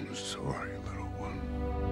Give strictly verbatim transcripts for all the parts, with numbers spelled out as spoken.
I'm sorry, little one.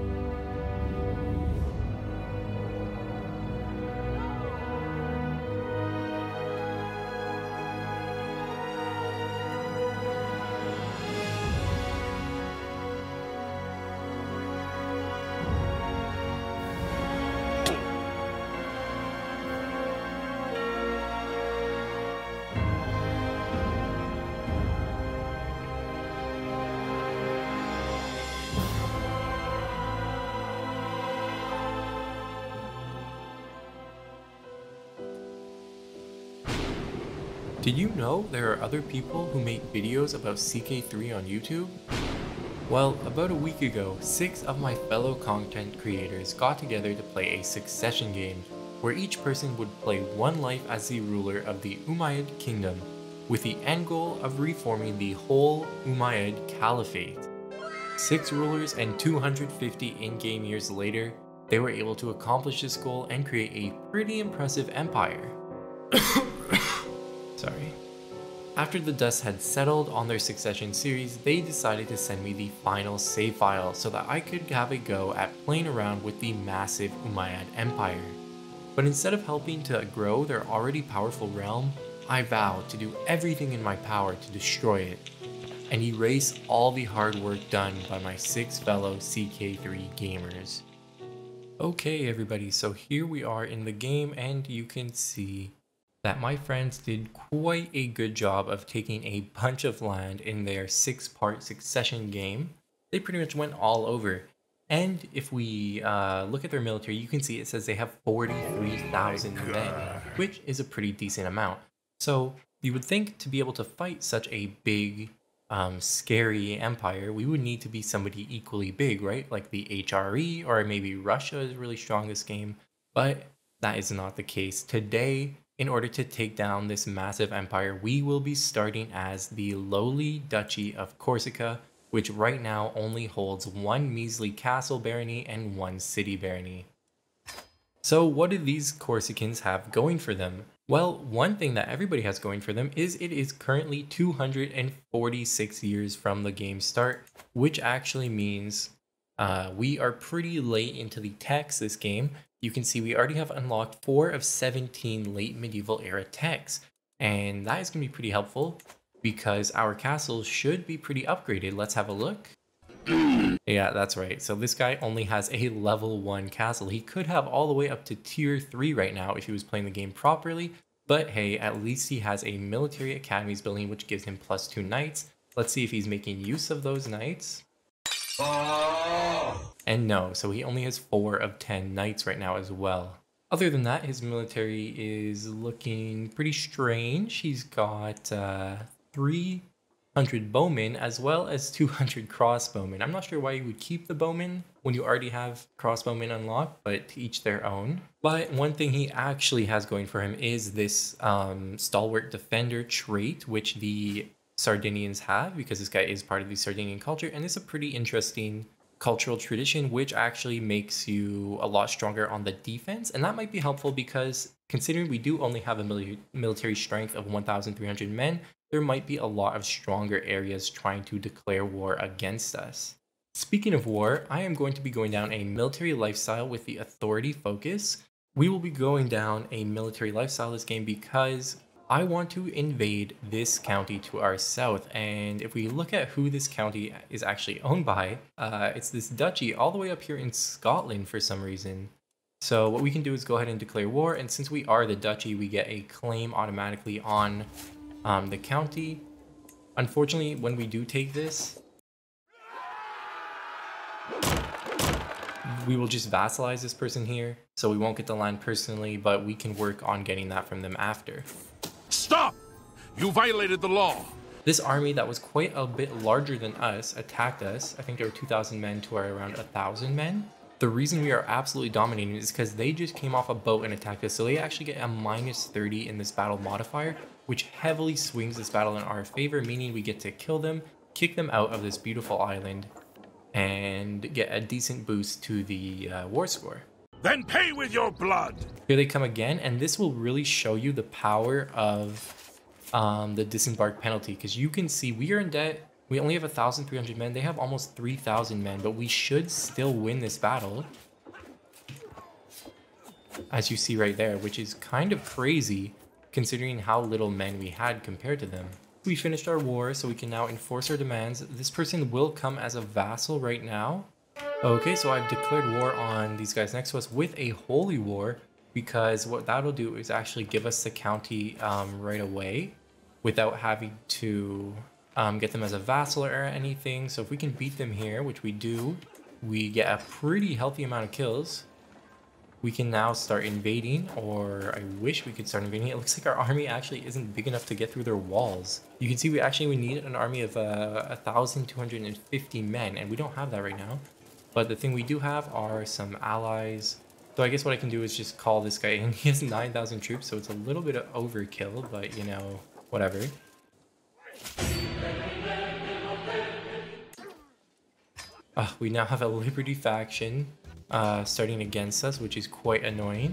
Did you know there are other people who make videos about C K three on YouTube? Well, about a week ago, six of my fellow content creators got together to play a succession game, where each person would play one life as the ruler of the Umayyad Kingdom, with the end goal of reforming the whole Umayyad Caliphate. Six rulers and two hundred fifty in-game years later, they were able to accomplish this goal and create a pretty impressive empire. Sorry. After the dust had settled on their Succession series, they decided to send me the final save file so that I could have a go at playing around with the massive Umayyad Empire. But instead of helping to grow their already powerful realm, I vowed to do everything in my power to destroy it, and erase all the hard work done by my six fellow C K three gamers. Okay everybody, so here we are in the game, and you can see that my friends did quite a good job of taking a bunch of land in their six-part succession game. They pretty much went all over. And if we uh, look at their military, you can see it says they have forty-three thousand men, which is a pretty decent amount. So you would think to be able to fight such a big, um, scary empire, we would need to be somebody equally big, right? Like the H R E, or maybe Russia is really strong this game. But that is not the case. Today, in order to take down this massive empire, we will be starting as the lowly Duchy of Corsica, which right now only holds one measly castle barony and one city barony. So what do these Corsicans have going for them? Well, one thing that everybody has going for them is it is currently two hundred forty-six years from the game's start, which actually means uh, we are pretty late into the techs this game. You can see we already have unlocked four of seventeen late medieval era techs, and that is going to be pretty helpful because our castles should be pretty upgraded. Let's have a look. Yeah, that's right. So this guy only has a level one castle. He could have all the way up to tier three right now if he was playing the game properly, but hey, at least he has a military academies building which gives him plus two knights. Let's see if he's making use of those knights. And no, so he only has four of ten knights right now as well. Other than that, his military is looking pretty strange. He's got uh, three hundred bowmen as well as two hundred crossbowmen. I'm not sure why you would keep the bowmen when you already have crossbowmen unlocked, but to each their own. But one thing he actually has going for him is this um, stalwart defender trait, which the Sardinians have, because this guy is part of the Sardinian culture, and it's a pretty interesting cultural tradition which actually makes you a lot stronger on the defense, and that might be helpful because considering we do only have a mili military strength of one thousand three hundred men, there might be a lot of stronger areas trying to declare war against us. Speaking of war, I am going to be going down a military lifestyle with the authority focus. We will be going down a military lifestyle this game because I want to invade this county to our south, and if we look at who this county is actually owned by, uh, it's this duchy all the way up here in Scotland for some reason. So what we can do is go ahead and declare war, and since we are the duchy, we get a claim automatically on um, the county. Unfortunately, when we do take this, we will just vassalize this person here, so we won't get the land personally, but we can work on getting that from them after. Stop! You violated the law! This army that was quite a bit larger than us attacked us. I think there were two thousand men to our around one thousand men. The reason we are absolutely dominating is because they just came off a boat and attacked us, so they actually get a minus thirty in this battle modifier, which heavily swings this battle in our favor, meaning we get to kill them, kick them out of this beautiful island, and get a decent boost to the uh, war score. Then pay with your blood! Here they come again, and this will really show you the power of um, the disembark penalty, because you can see we are in debt We only have one thousand three hundred men. They have almost three thousand men, but we should still win this battle. As you see right there, which is kind of crazy considering how little men we had compared to them. We finished our war, so we can now enforce our demands. This person will come as a vassal right now. Okay, so I've declared war on these guys next to us with a holy war, because what that'll do is actually give us the county um, right away without having to um, get them as a vassal or anything. So if we can beat them here, which we do, we get a pretty healthy amount of kills. We can now start invading, or I wish we could start invading. It looks like our army actually isn't big enough to get through their walls. You can see we actually we need an army of uh, one thousand two hundred fifty men, and we don't have that right now. But the thing we do have are some allies. So I guess what I can do is just call this guy in. He has nine thousand troops, so it's a little bit of overkill, but you know, whatever. Uh, we now have a Liberty faction uh, starting against us, which is quite annoying.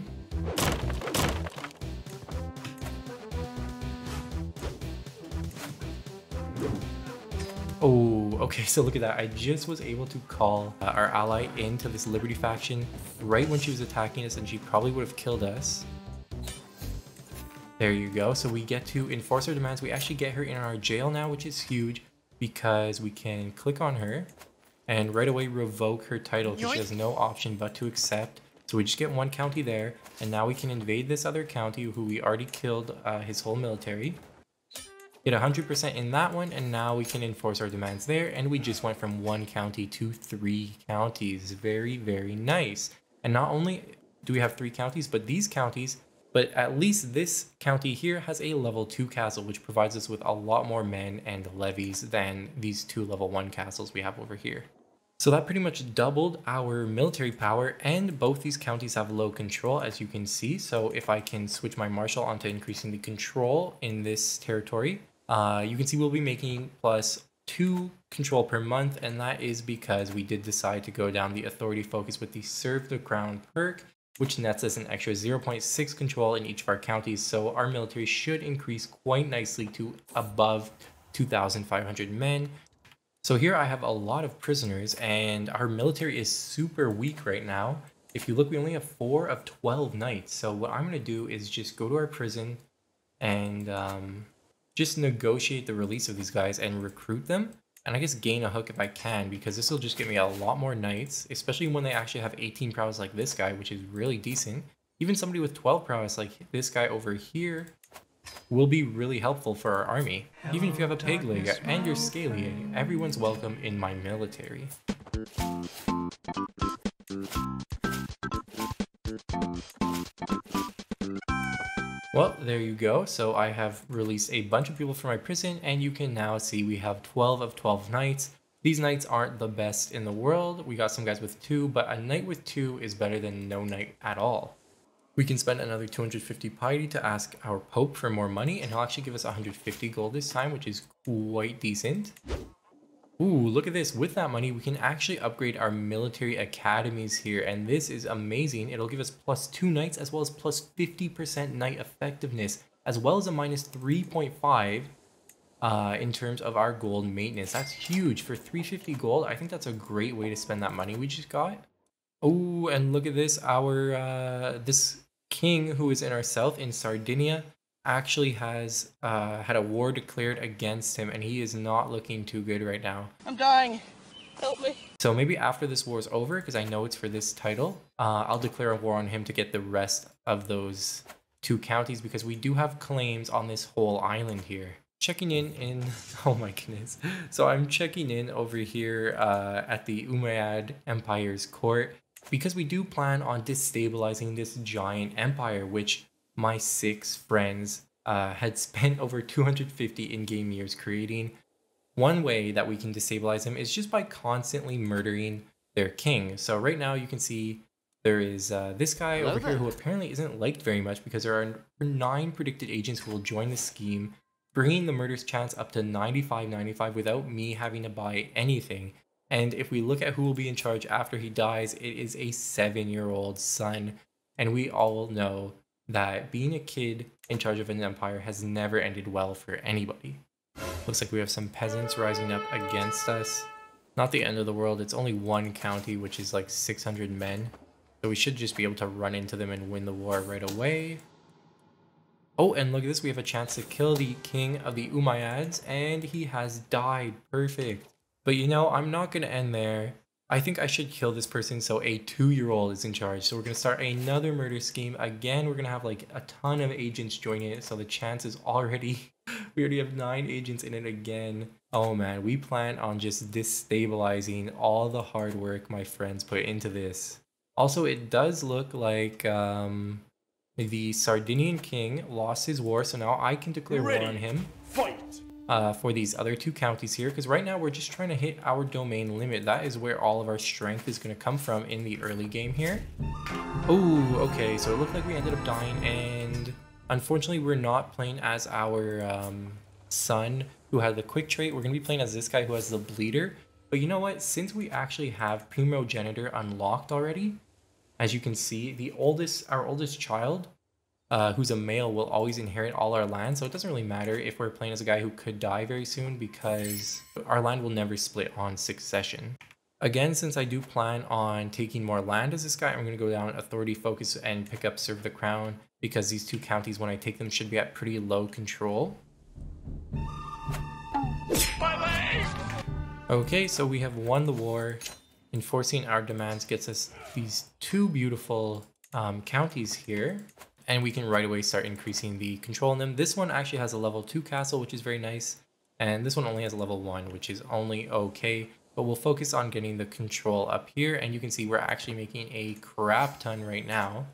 Oh, okay, so look at that. I just was able to call uh, our ally into this Liberty faction right when she was attacking us, and she probably would have killed us. There you go. So we get to enforce our demands. We actually get her in our jail now, which is huge because we can click on her and right away revoke her title because she has no option but to accept. So we just get one county there, and now we can invade this other county who we already killed uh, his whole military. Get one hundred percent in that one, and now we can enforce our demands there, and we just went from one county to three counties. Very, very nice. And not only do we have three counties, but these counties, but at least this county here has a level two castle, which provides us with a lot more men and levies than these two level one castles we have over here. So that pretty much doubled our military power, and both these counties have low control, as you can see. So if I can switch my marshal onto increasing the control in this territory, uh, you can see we'll be making plus two control per month, and that is because we did decide to go down the authority focus with the Serve the Crown perk, which nets us an extra zero point six control in each of our counties. So our military should increase quite nicely to above two thousand five hundred men. So here I have a lot of prisoners, and our military is super weak right now. If you look, we only have four of twelve knights. So what I'm going to do is just go to our prison and um, just negotiate the release of these guys and recruit them. And I guess gain a hook if I can, because this will just get me a lot more knights, especially when they actually have eighteen prowess like this guy, which is really decent. Even somebody with twelve prowess like this guy over here will be really helpful for our army. Hello, even if you have a pig leg and you're scaly, everyone's welcome in my military. Well, there you go. So I have released a bunch of people from my prison, and you can now see we have twelve of twelve knights. These knights aren't the best in the world. We got some guys with two, but a knight with two is better than no knight at all. We can spend another two hundred fifty piety to ask our Pope for more money, and he'll actually give us one hundred fifty gold this time, which is quite decent. Ooh, look at this. With that money, we can actually upgrade our military academies here, and this is amazing. It'll give us plus two knights as well as plus fifty percent knight effectiveness, as well as a minus three point five uh, in terms of our gold maintenance. That's huge. For three hundred fifty gold, I think that's a great way to spend that money we just got. Oh, and look at this. Our, uh, this king who is in our south in Sardinia actually has uh, had a war declared against him, and he is not looking too good right now. I'm dying. Help me. So maybe after this war is over, because I know it's for this title, uh, I'll declare a war on him to get the rest of those two counties, because we do have claims on this whole island here. Checking in in, oh my goodness. So I'm checking in over here uh, at the Umayyad Empire's court, because we do plan on destabilizing this giant empire, which my six friends uh, had spent over two hundred fifty in-game years creating. One way that we can destabilize them is just by constantly murdering their king. So right now you can see there is uh, this guy Hello over there. here who apparently isn't liked very much, because there are nine predicted agents who will join the scheme, bringing the murder's chance up to ninety-five ninety-five without me having to buy anything. And if we look at who will be in charge after he dies, it is a seven-year-old son. And we all know that being a kid in charge of an empire has never ended well for anybody. Looks like we have some peasants rising up against us. Not the end of the world, it's only one county, which is like six hundred men. So we should just be able to run into them and win the war right away. Oh, and look at this, we have a chance to kill the king of the Umayyads, and he has died. Perfect. But you know, I'm not going to end there. I think I should kill this person so a two-year-old is in charge. So we're going to start another murder scheme. Again, we're going to have like a ton of agents joining it, so the chance is already... we already have nine agents in it again. Oh man, we plan on just destabilizing all the hard work my friends put into this. Also, it does look like um, the Sardinian king lost his war, so now I can declare Ready. war on him. Fight! Uh, for these other two counties here, because right now we're just trying to hit our domain limit. That is where all of our strength is going to come from in the early game here. Oh, okay, so it looked like we ended up dying, and unfortunately we're not playing as our um, son who had the quick trait. We're going to be playing as this guy who has the bleeder. But you know what? Since we actually have Primogenitor unlocked already, as you can see, the oldest, our oldest child, Uh, who's a male, will always inherit all our land, so it doesn't really matter if we're playing as a guy who could die very soon, because our land will never split on succession. Again, since I do plan on taking more land as this guy, I'm going to go down authority focus and pick up serve the crown, because these two counties, when I take them, should be at pretty low control. Okay, so we have won the war. Enforcing our demands gets us these two beautiful um, counties here. And we can right away start increasing the control in them. This one actually has a level two castle, which is very nice. And this one only has a level one, which is only okay. But we'll focus on getting the control up here. And you can see we're actually making a crap ton right now.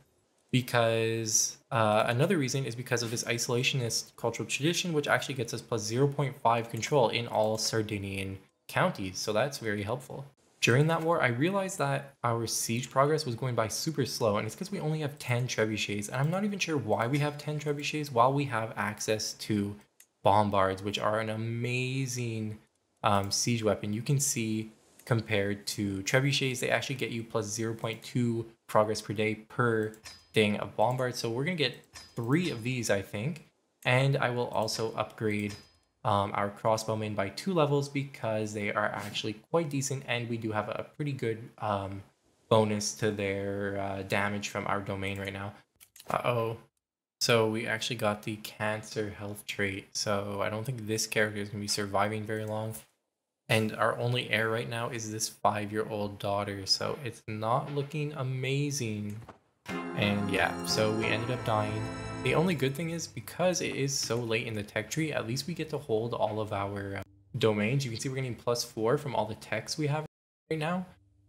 Because uh, another reason is because of this isolationist cultural tradition, which actually gets us plus zero point five control in all Sardinian counties. So that's very helpful. During that war, I realized that our siege progress was going by super slow, and it's because we only have ten trebuchets, and I'm not even sure why we have ten trebuchets while we have access to bombards, which are an amazing um, siege weapon. You can see compared to trebuchets, they actually get you plus zero point two progress per day per thing of bombards, so we're going to get three of these, I think, and I will also upgrade Um, our crossbowmen by two levels because they are actually quite decent, and we do have a pretty good um, bonus to their uh, damage from our domain right now. Uh-oh. So we actually got the cancer health trait, so I don't think this character is going to be surviving very long. And our only heir right now is this five-year-old daughter, so it's not looking amazing. And yeah, so we ended up dying. The only good thing is, because it is so late in the tech tree, at least we get to hold all of our uh, domains. You can see we're getting plus four from all the techs we have right now.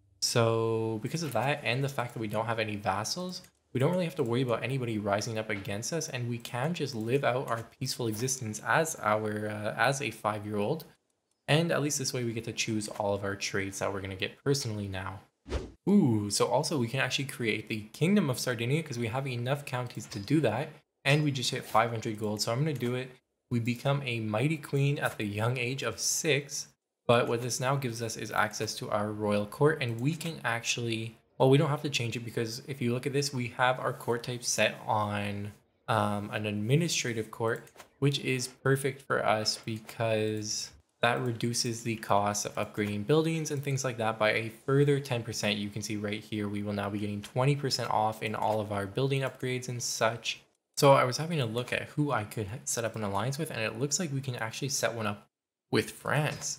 So because of that, and the fact that we don't have any vassals, we don't really have to worry about anybody rising up against us, and we can just live out our peaceful existence as our uh, as a five-year-old. And at least this way we get to choose all of our traits that we're going to get personally now. Ooh, so also we can actually create the Kingdom of Sardinia because we have enough counties to do that. And we just hit five hundred gold, so I'm going to do it. We become a mighty queen at the young age of six. But what this now gives us is access to our royal court, and we can actually... Well, we don't have to change it because if you look at this, we have our court type set on um, an administrative court, which is perfect for us because that reduces the cost of upgrading buildings and things like that by a further ten percent. You can see right here, we will now be getting twenty percent off in all of our building upgrades and such. So I was having a look at who I could set up an alliance with, and it looks like we can actually set one up with France.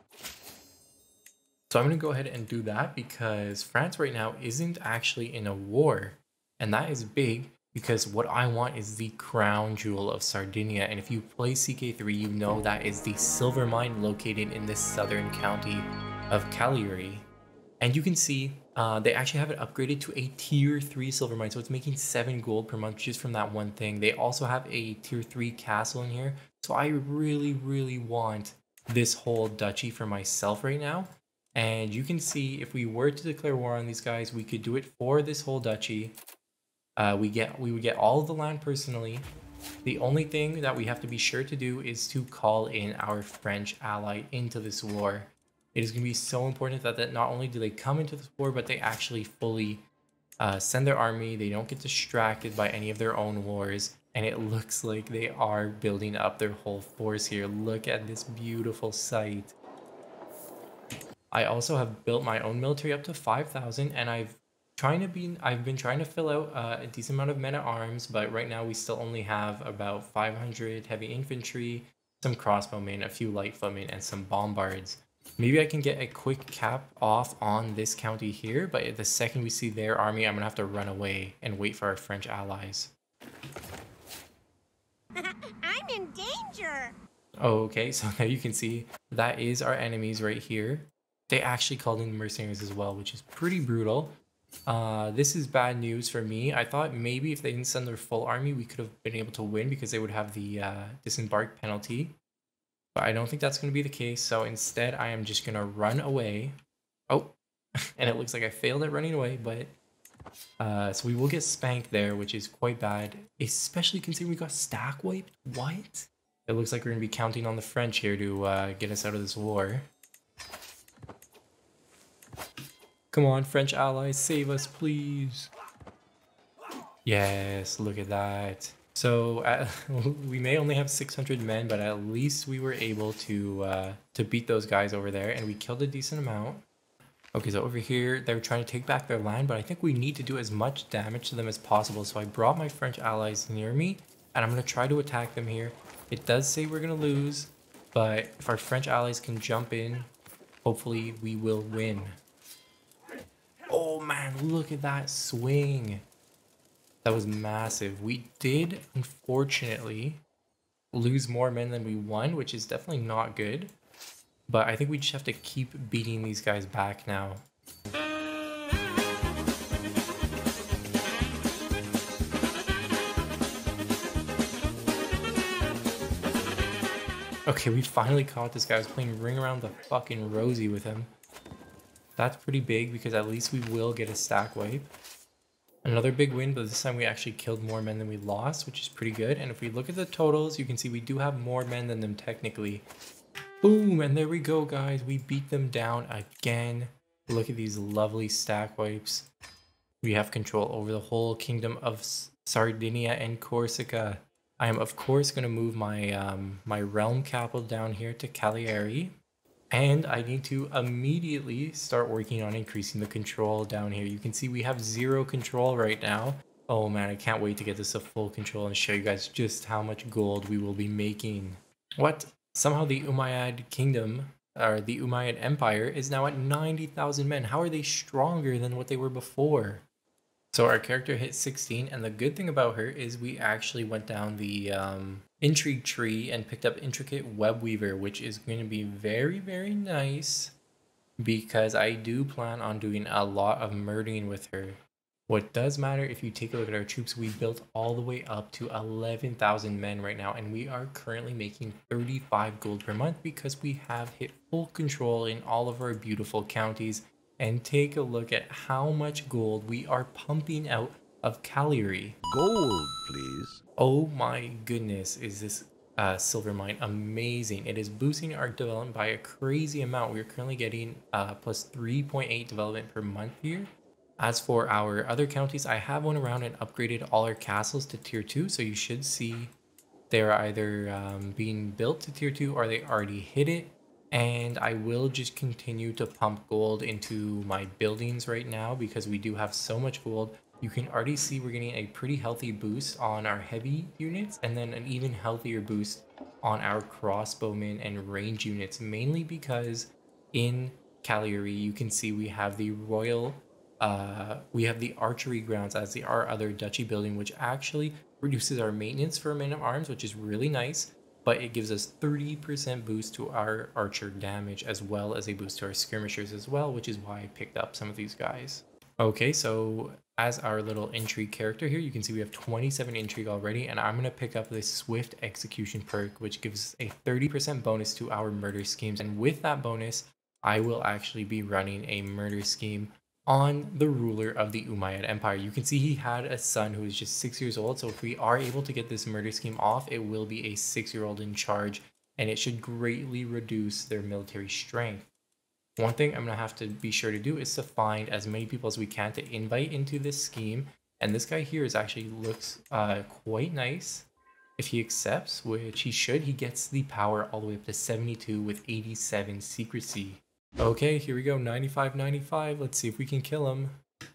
So I'm going to go ahead and do that because France right now isn't actually in a war. And that is big because what I want is the crown jewel of Sardinia. And if you play C K three, you know that is the silver mine located in this southern county of Cagliari. And you can see uh, they actually have it upgraded to a tier three silver mine. So it's making seven gold per month just from that one thing. They also have a tier three castle in here. So I really, really want this whole duchy for myself right now. And you can see if we were to declare war on these guys, we could do it for this whole duchy. Uh, we get we would get all of the land personally. The only thing that we have to be sure to do is to call in our French ally into this war. It is going to be so important that, that not only do they come into this war, but they actually fully uh, send their army. They don't get distracted by any of their own wars. and it looks like they are building up their whole force here. Look at this beautiful sight. I also have built my own military up to five thousand, and I've trying to be I've been trying to fill out uh, a decent amount of men at arms, but right now we still only have about five hundred heavy infantry, some crossbowmen, a few light footmen, and some bombards. Maybe I can get a quick cap off on this county here, but the second we see their army, I'm gonna have to run away and wait for our French allies. I'm in danger. Oh, okay, so now you can see that is our enemies right here. They actually called in mercenaries as well, which is pretty brutal. Uh, this is bad news for me. I thought maybe if they didn't send their full army, we could have been able to win because they would have the uh, disembark penalty. But I don't think that's going to be the case. So instead, I am just going to run away. Oh, and it looks like I failed at running away. But uh, so we will get spanked there, which is quite bad. Especially considering we got stack wiped. What? It looks like we're going to be counting on the French here to uh, get us out of this war. Come on, French allies, save us, please. Yes, look at that. So uh, we may only have six hundred men, but at least we were able to uh, to beat those guys over there, and we killed a decent amount. Okay, so over here, they're trying to take back their land, but I think we need to do as much damage to them as possible. So I brought my French allies near me, and I'm going to try to attack them here. It does say we're going to lose, but if our French allies can jump in, hopefully we will win. Oh man, look at that swing. That was massive. We did, unfortunately, lose more men than we won, which is definitely not good. But I think we just have to keep beating these guys back now. Okay, we finally caught this guy. I was playing Ring Around the fucking Rosie with him. That's pretty big because at least we will get a stack wipe. Another big win, but this time we actually killed more men than we lost, which is pretty good. And if we look at the totals, you can see we do have more men than them technically. Boom, and there we go, guys. We beat them down again. Look at these lovely stack wipes. We have control over the whole kingdom of Sardinia and Corsica. I am, of course, going to move my, um, my realm capital down here to Cagliari. And I need to immediately start working on increasing the control down here. You can see we have zero control right now. Oh man, I can't wait to get this to full control and show you guys just how much gold we will be making. What? Somehow the Umayyad Kingdom, or the Umayyad Empire, is now at ninety thousand men. How are they stronger than what they were before? So our character hit sixteen, and the good thing about her is we actually went down the um, intrigue tree and picked up Intricate Web Weaver, which is going to be very, very nice because I do plan on doing a lot of murdering with her. What does matter, if you take a look at our troops, we built all the way up to eleven thousand men right now, and we are currently making thirty-five gold per month because we have hit full control in all of our beautiful counties. And take a look at how much gold we are pumping out of Cagliari. Gold, please. Oh my goodness, is this uh, silver mine amazing. It is boosting our development by a crazy amount. We're currently getting uh, plus three point eight development per month here. As for our other counties, I have went around and upgraded all our castles to tier two. So you should see they're either um, being built to tier two or they already hit it. And I will just continue to pump gold into my buildings right now because we do have so much gold. You can already see we're getting a pretty healthy boost on our heavy units and then an even healthier boost on our crossbowmen and range units, mainly because in Cagliari you can see we have the royal, uh, we have the archery grounds as the our other duchy building, which actually reduces our maintenance for men at arms, which is really nice. But it gives us thirty percent boost to our archer damage as well as a boost to our skirmishers as well, which is why I picked up some of these guys. Okay, so as our little intrigue character here, you can see we have twenty-seven intrigue already, and I'm going to pick up this swift execution perk, which gives a thirty percent bonus to our murder schemes. And with that bonus, I will actually be running a murder scheme on the ruler of the Umayyad Empire. You can see he had a son who is just six years old, so if we are able to get this murder scheme off, it will be a six-year-old in charge, and it should greatly reduce their military strength. One thing I'm going to have to be sure to do is to find as many people as we can to invite into this scheme, and this guy here is actually looks uh, quite nice. If he accepts, which he should, he gets the power all the way up to seventy-two with eighty-seven secrecy. Okay, here we go, ninety-five ninety-five. Let's see if we can kill him.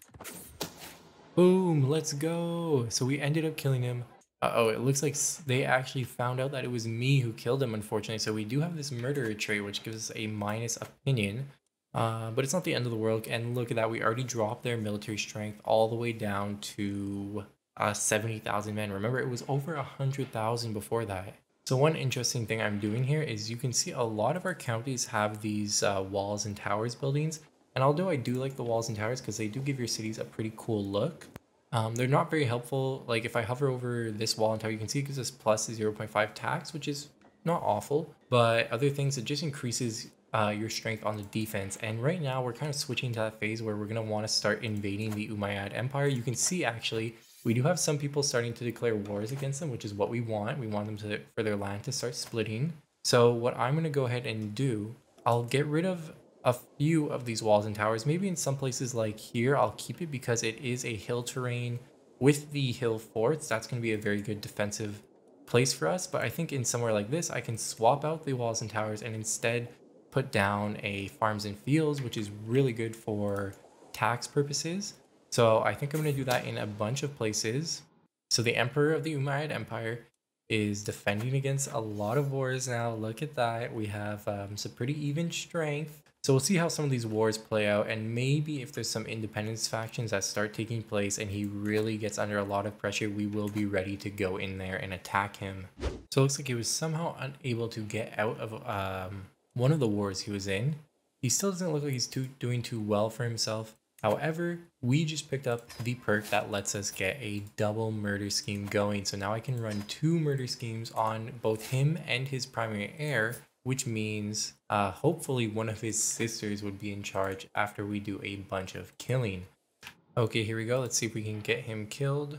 Boom, let's go. So we ended up killing him. Uh-oh, it looks like they actually found out that it was me who killed him, unfortunately. So we do have this murderer trait, which gives us a minus opinion. Uh, but it's not the end of the world. And look at that, we already dropped their military strength all the way down to uh, seventy thousand men. Remember, it was over one hundred thousand before that. So one interesting thing I'm doing here is you can see a lot of our counties have these uh, walls and towers buildings. And although I do like the walls and towers because they do give your cities a pretty cool look, um, they're not very helpful. Like if I hover over this wall and tower, you can see it gives us plus zero point five tax, which is not awful. But other things, it just increases uh, your strength on the defense. And right now we're kind of switching to that phase where we're going to want to start invading the Umayyad Empire. You can see actually, we do have some people starting to declare wars against them, which is what we want. We want them to for their land to start splitting. So what I'm going to go ahead and do, I'll get rid of a few of these walls and towers. Maybe in some places like here, I'll keep it because it is a hill terrain with the hill forts. That's going to be a very good defensive place for us. But I think in somewhere like this, I can swap out the walls and towers and instead put down a farms and fields, which is really good for tax purposes. So I think I'm going to do that in a bunch of places. So the Emperor of the Umayyad Empire is defending against a lot of wars now. Look at that. We have um, some pretty even strength. So we'll see how some of these wars play out, and maybe if there's some independence factions that start taking place and he really gets under a lot of pressure, we will be ready to go in there and attack him. So it looks like he was somehow unable to get out of um, one of the wars he was in. He still doesn't look like he's too, doing too well for himself. However, we just picked up the perk that lets us get a double murder scheme going. So now I can run two murder schemes on both him and his primary heir, which means uh, hopefully one of his sisters would be in charge after we do a bunch of killing. Okay, here we go. Let's see if we can get him killed.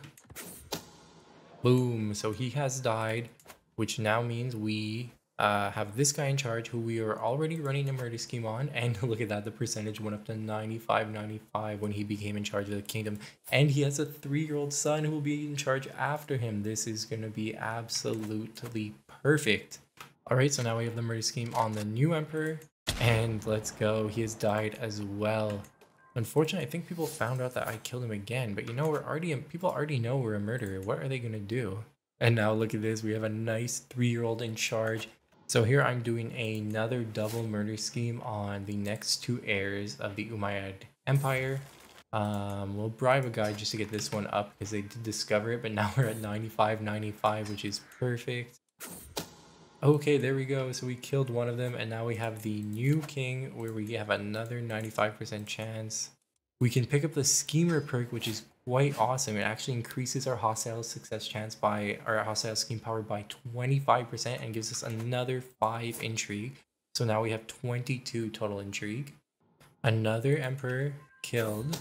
Boom. So he has died, which now means we uh, have this guy in charge who we are already running a murder scheme on. And look at that, the percentage went up to ninety-five ninety-five when he became in charge of the kingdom. And he has a three-year-old son who will be in charge after him. This is going to be absolutely perfect. Alright, so now we have the murder scheme on the new emperor, and let's go. He has died as well. Unfortunately, I think people found out that I killed him again, but you know, we're already, people already know we're a murderer. What are they gonna do? And now look at this, we have a nice three-year-old in charge. So here I'm doing another double murder scheme on the next two heirs of the Umayyad Empire. Um, we'll bribe a guy just to get this one up because they did discover it, but now we're at ninety-five ninety-five, which is perfect. Okay, there we go. So we killed one of them, and now we have the new king where we have another ninety-five percent chance. We can pick up the schemer perk, which is quite awesome. It actually increases our hostile success chance by our hostile scheme power by twenty-five percent and gives us another five intrigue. So now we have twenty-two total intrigue. Another emperor killed.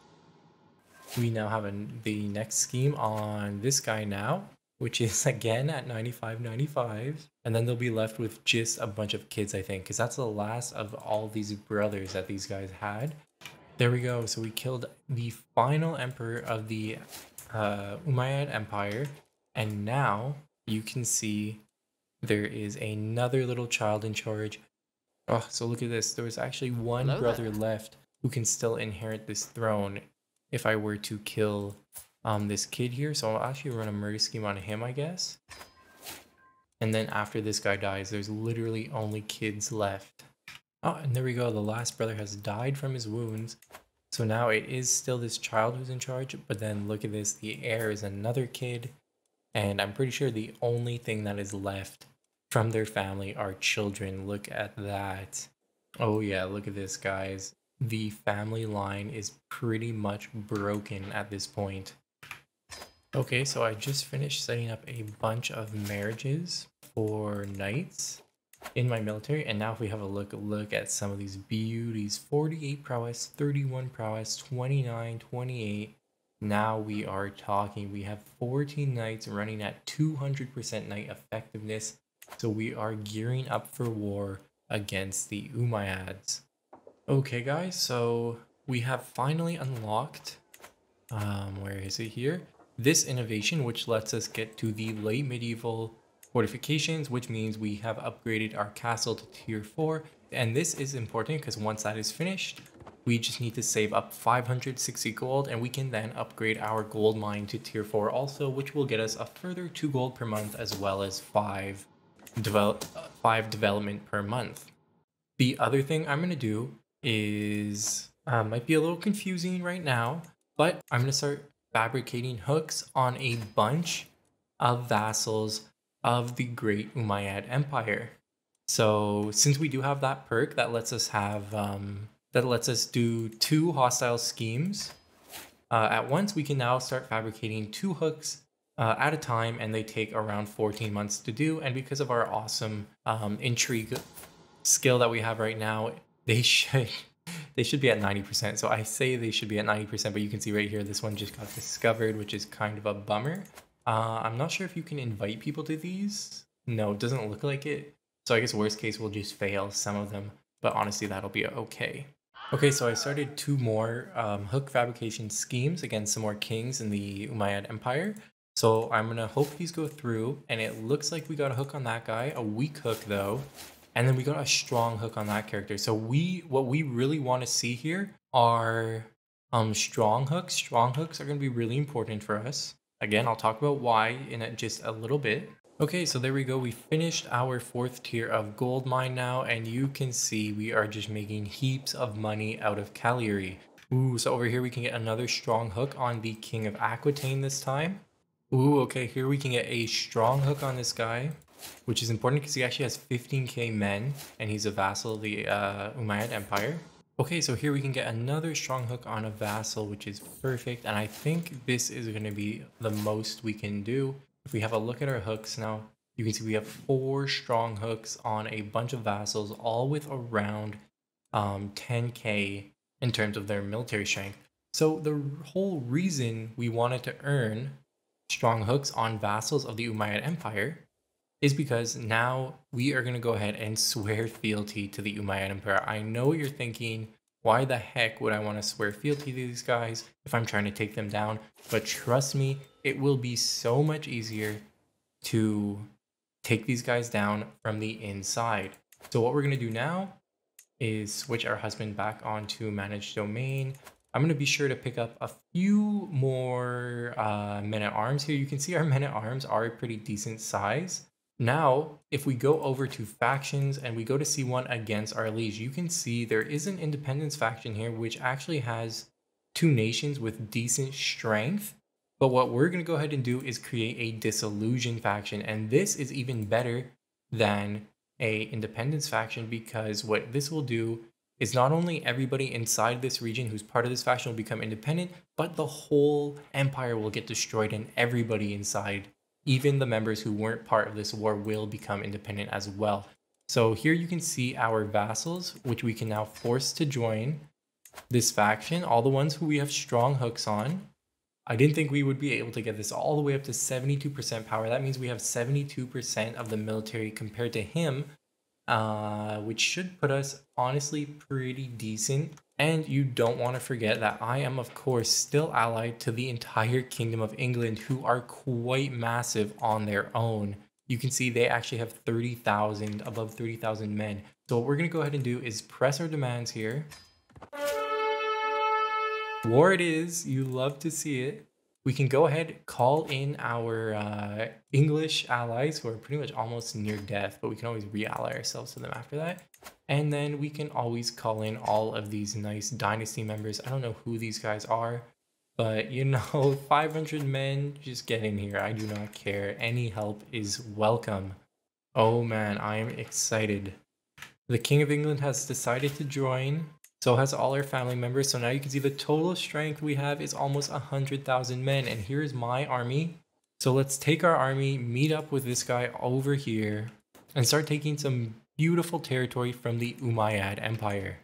We now have a, the next scheme on this guy now, which is again at ninety-five ninety-five, and then they'll be left with just a bunch of kids, I think, because that's the last of all these brothers that these guys had. There we go. So we killed the final emperor of the uh, Umayyad Empire, and now you can see there is another little child in charge. Oh, so look at this. There was actually one Hello brother there. left who can still inherit this throne if I were to kill um this kid here. So I'll actually run a murder scheme on him, I guess. And then after this guy dies, there's literally only kids left. Oh, and there we go. The last brother has died from his wounds. So now it is still this child who's in charge, but then look at this. The heir is another kid. And I'm pretty sure the only thing that is left from their family are children. Look at that. Oh yeah, look at this, guys. The family line is pretty much broken at this point. Okay, so I just finished setting up a bunch of marriages for knights in my military, and now if we have a look look at some of these beauties, forty-eight prowess, thirty-one prowess, twenty-nine, twenty-eight. Now we are talking. We have fourteen knights running at two hundred percent knight effectiveness, so we are gearing up for war against the Umayyads. Okay guys, so we have finally unlocked, um, where is it here? this innovation, which lets us get to the late medieval fortifications, which means we have upgraded our castle to tier four. And this is important because once that is finished, we just need to save up five hundred sixty gold, and we can then upgrade our gold mine to tier four also, which will get us a further two gold per month, as well as five, develop, five development per month. The other thing I'm going to do is, uh, might be a little confusing right now, but I'm going to start fabricating hooks on a bunch of vassals of the Great Umayyad Empire. So since we do have that perk that lets us have, um, that lets us do two hostile schemes uh, at once, we can now start fabricating two hooks uh, at a time, and they take around fourteen months to do. And because of our awesome um, intrigue skill that we have right now, they should they should be at ninety percent. So I say they should be at ninety percent, but you can see right here, this one just got discovered, which is kind of a bummer. Uh, I'm not sure if you can invite people to these. No, it doesn't look like it. So I guess worst case, we'll just fail some of them, but honestly, that'll be okay. Okay, so I started two more um, hook fabrication schemes against some more kings in the Umayyad Empire. So I'm gonna hope these go through, and it looks like we got a hook on that guy, a weak hook though, and then we got a strong hook on that character. So we, what we really want to see here are um, strong hooks. Strong hooks are gonna be really important for us. Again, I'll talk about why in a, just a little bit. Okay, so there we go. We finished our fourth tier of gold mine now, and you can see we are just making heaps of money out of Cagliari. Ooh, so over here we can get another strong hook on the King of Aquitaine this time. Ooh, okay, here we can get a strong hook on this guy, which is important because he actually has fifteen K men, and he's a vassal of the uh, Umayyad Empire. Okay, so here we can get another strong hook on a vassal, which is perfect, and I think this is going to be the most we can do. If we have a look at our hooks now, you can see we have four strong hooks on a bunch of vassals, all with around um, ten K in terms of their military strength. So the whole reason we wanted to earn strong hooks on vassals of the Umayyad Empire is because now we are going to go ahead and swear fealty to the Umayyad Empire. I know what you're thinking. Why the heck would I want to swear fealty to these guys if I'm trying to take them down? But trust me, it will be so much easier to take these guys down from the inside. So what we're going to do now is switch our husband back onto managed domain. I'm going to be sure to pick up a few more uh, men-at-arms here. You can see our men-at-arms are a pretty decent size. Now, if we go over to factions and we go to C one against our liege, you can see there is an independence faction here, which actually has two nations with decent strength. But what we're going to go ahead and do is create a disillusion faction. And this is even better than a independence faction, because what this will do is not only everybody inside this region who's part of this faction will become independent, but the whole empire will get destroyed, and everybody inside, even the members who weren't part of this war, will become independent as well. So here you can see our vassals, which we can now force to join this faction, all the ones who we have strong hooks on. I didn't think we would be able to get this all the way up to seventy-two percent power. That means we have seventy-two percent of the military compared to him, uh, which should put us honestly pretty decent. And you don't want to forget that I am, of course, still allied to the entire Kingdom of England, who are quite massive on their own. You can see they actually have thirty thousand, above thirty thousand men. So what we're going to go ahead and do is press our demands here. War it is. You love to see it. We can go ahead, call in our uh, English allies who are pretty much almost near death, but we can always re-ally ourselves to them after that. And then we can always call in all of these nice dynasty members. I don't know who these guys are, but you know, five hundred men, just get in here. I do not care. Any help is welcome. Oh man, I am excited. The King of England has decided to join. So has all our family members. So now you can see the total strength we have is almost one hundred thousand men. And here's my army. So let's take our army, meet up with this guy over here, and start taking some beautiful territory from the Umayyad Empire.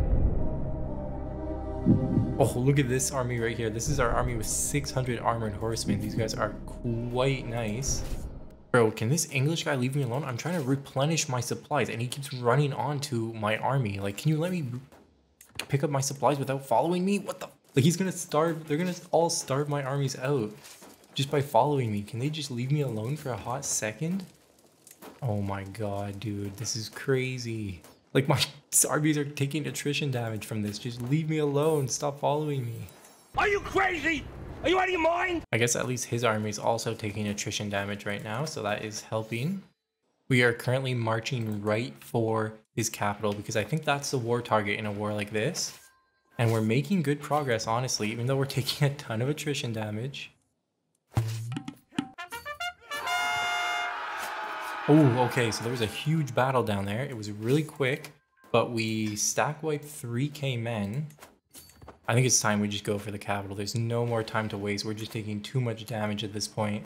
Oh, look at this army right here. This is our army with six hundred armored horsemen. These guys are quite nice. Bro, can this English guy leave me alone? I'm trying to replenish my supplies and he keeps running onto my army. Like, can you let me pick up my supplies without following me? What the? Like, he's gonna starve. They're gonna all starve my armies out. just by following me. Can they just leave me alone for a hot second? Oh my god, dude, this is crazy. Like, my armies are taking attrition damage from this. Just leave me alone. Stop following me. Are you crazy? Are you out of your mind? I guess at least his army is also taking attrition damage right now, so that is helping. We are currently marching right for his capital because I think that's the war target in a war like this. And we're making good progress, honestly, even though we're taking a ton of attrition damage. Oh, okay, so there was a huge battle down there. It was really quick, but we stack wiped three K men. I think it's time we just go for the capital. There's no more time to waste. We're just taking too much damage at this point.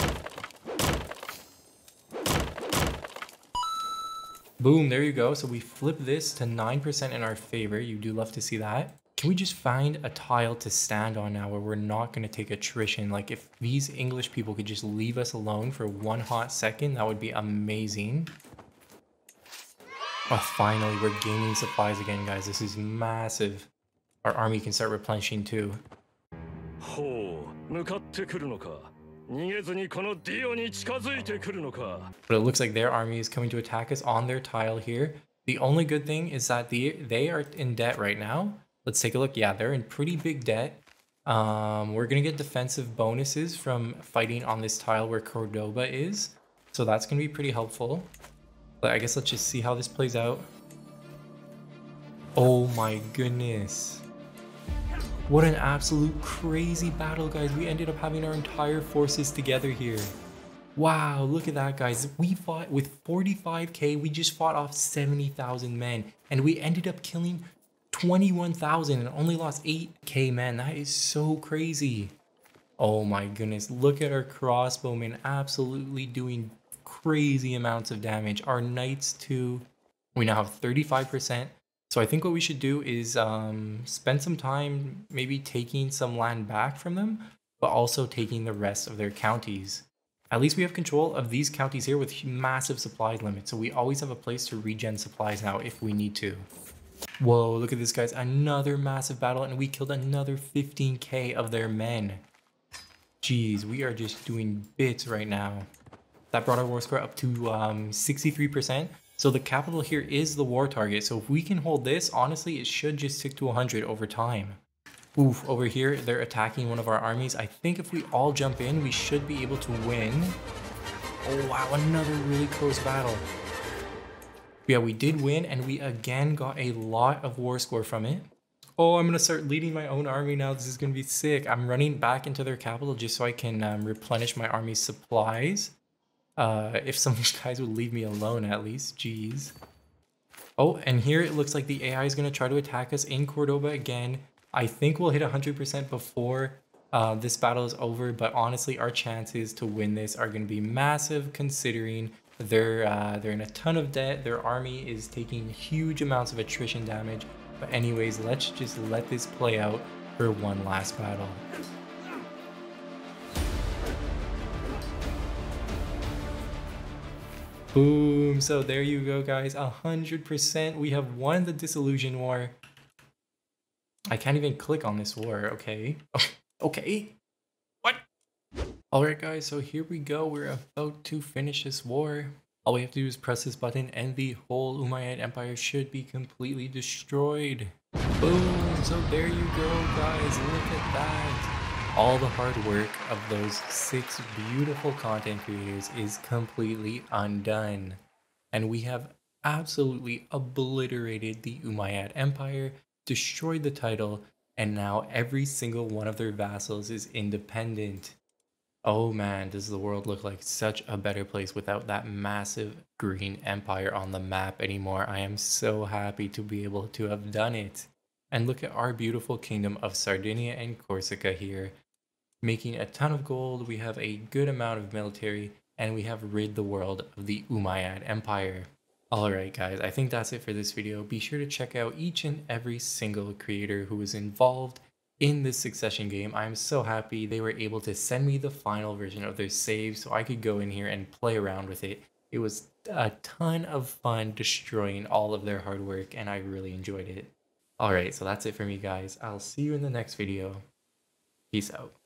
Boom, there you go. So we flip this to nine percent in our favor. You do love to see that. Can we just find a tile to stand on now where we're not going to take attrition? Like, if these English people could just leave us alone for one hot second, that would be amazing. Oh, finally, we're gaining supplies again, guys. This is massive. Our army can start replenishing too. But it looks like their army is coming to attack us on their tile here. The only good thing is that the, they are in debt right now. Let's take a look. Yeah, they're in pretty big debt. Um, we're going to get defensive bonuses from fighting on this tile where Cordoba is. So that's going to be pretty helpful. But I guess let's just see how this plays out. Oh my goodness. What an absolute crazy battle, guys. We ended up having our entire forces together here. Wow, look at that, guys. We fought with forty-five K. We just fought off seventy thousand men. And we ended up killing twenty-one thousand and only lost eight K men. That is so crazy. Oh my goodness. Look at our crossbowmen absolutely doing crazy amounts of damage. Our knights too. We now have thirty-five percent. So I think what we should do is um, spend some time maybe taking some land back from them, but also taking the rest of their counties. At least we have control of these counties here with massive supply limits. So we always have a place to regen supplies now if we need to. Whoa, look at this, guys. Another massive battle, and we killed another fifteen K of their men. Jeez, we are just doing bits right now. That brought our war score up to um, sixty-three percent. So the capital here is the war target. So if we can hold this, honestly, it should just stick to one hundred over time. Oof, over here, they're attacking one of our armies. I think if we all jump in, we should be able to win. Oh, wow, another really close battle. Yeah, we did win, and we again got a lot of war score from it. Oh, I'm going to start leading my own army now. This is going to be sick. I'm running back into their capital just so I can um, replenish my army's supplies. Uh, if some of these guys would leave me alone at least. Jeez. Oh, and here it looks like the A I is going to try to attack us in Cordoba again. I think we'll hit one hundred percent before uh, this battle is over, but honestly, our chances to win this are going to be massive considering they're, uh, they're in a ton of debt. Their army is taking huge amounts of attrition damage. But anyways, let's just let this play out for one last battle. Boom. So there you go, guys. one hundred percent. We have won the Disillusion War. I can't even click on this war. Okay. Okay. What? Alright, guys. So here we go. We're about to finish this war. All we have to do is press this button and the whole Umayyad Empire should be completely destroyed. Boom. So there you go, guys. Look at that. All the hard work of those six beautiful content creators is completely undone. And we have absolutely obliterated the Umayyad Empire, destroyed the title, and now every single one of their vassals is independent. Oh man, does the world look like such a better place without that massive green empire on the map anymore. I am so happy to be able to have done it. And look at our beautiful kingdom of Sardinia and Corsica here. Making a ton of gold, we have a good amount of military, and we have rid the world of the Umayyad Empire. Alright guys, I think that's it for this video. Be sure to check out each and every single creator who was involved in this Succession game. I'm so happy they were able to send me the final version of their save so I could go in here and play around with it. It was a ton of fun destroying all of their hard work, and I really enjoyed it. Alright, so that's it for me guys. I'll see you in the next video. Peace out.